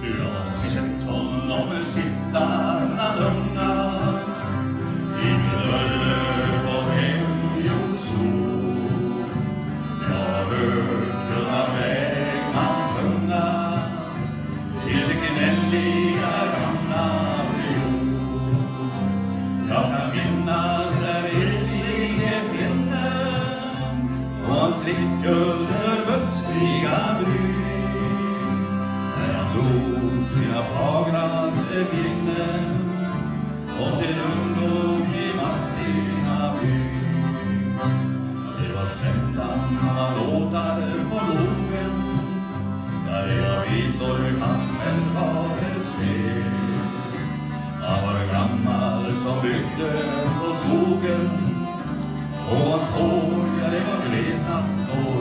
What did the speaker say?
Jag har sett honom sitta bland ungar i Mjölö och hemgjord sol. Jag har hört Gunnar Bergman sjunga till sin älliga gamla fiol. Jag kan minnas där i Stigefinnen och hans blick under buskiga bryn. Drog sina fagraste minnen och sin ungdom i Martinaby. Det var sämsamma låtar på logen, där det var visor han själv var ett sved. Han var gammal som byggde på skogen, och hans hår, ja, det var glesat och